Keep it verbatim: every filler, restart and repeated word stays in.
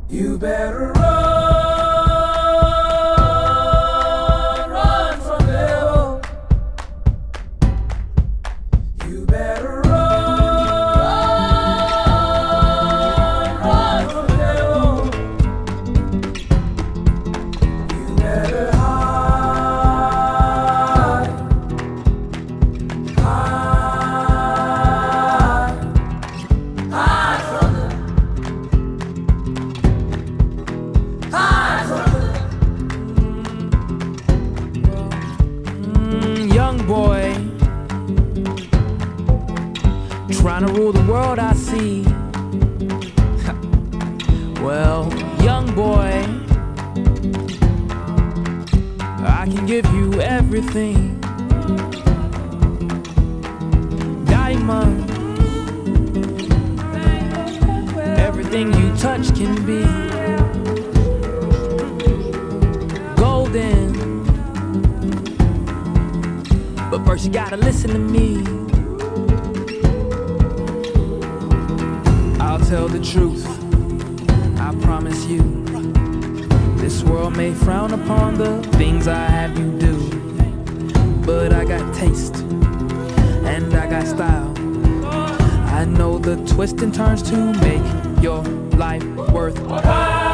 You better run, run from the devil. You better run, run from the devil. You better hide, hide, hide from the Young boy, trying to rule the world, I see. Well, young boy, I can give you everything. Diamond, everything you touch can be golden. But first you gotta listen to me. I'll tell the truth, I promise you. This world may frown upon the things I have you do, but I got taste, and I got style. I know the twists and turns to make your life worthwhile.